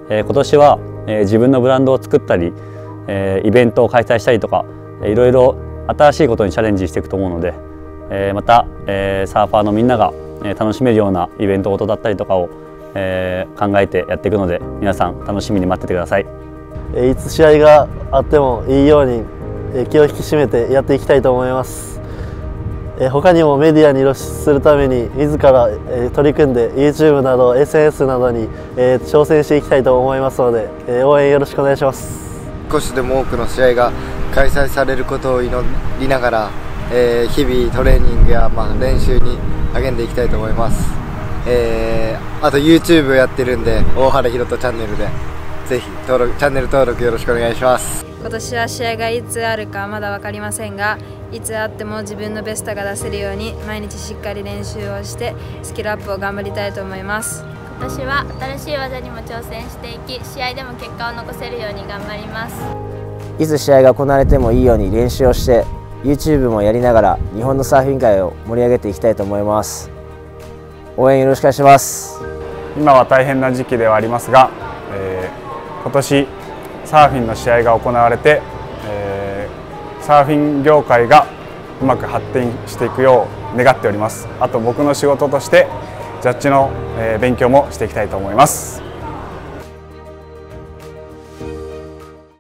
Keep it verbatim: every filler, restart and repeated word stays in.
えー、今年は、えー、自分のブランドを作ったり、えー、イベントを開催したりとか、いろいろ新しいことにチャレンジしていくと思うので、えー、また、えー、サーファーのみんなが楽しめるようなイベントごとだったりとかを、えー、考えてやっていくので、皆さん楽しみに待っててください。 いつ試合があってもいいように気を引き締めてやっていきたいと思います。他にもメディアに露出するために自ら取り組んで YouTube など エスエヌエス などに挑戦していきたいと思いますので、応援よろしくお願いします。 少しでも多くの試合が開催されることを祈りながら、えー、日々トレーニングや、まあ、練習に励んでいきたいと思います。えー、あと YouTube やってるんで、大原ひろとチャンネルでぜひ登録チャンネル登録よろしくお願いします。 今年は試合がいつあるかまだ分かりませんが、いつあっても自分のベストが出せるように毎日しっかり練習をしてスキルアップを頑張りたいと思います。 今年は新しい技にも挑戦していき、試合でも結果を残せるように頑張ります。 いつ試合が行われてもいいように練習をして YouTube もやりながら日本のサーフィン界を盛り上げていきたいと思います。応援よろしくお願いします。 今は大変な時期ではありますが、えー、今年サーフィンの試合が行われて、えー、サーフィン業界がうまく発展していくよう願っております。あと僕の仕事としてジャッジの勉強もしていきたいと思います。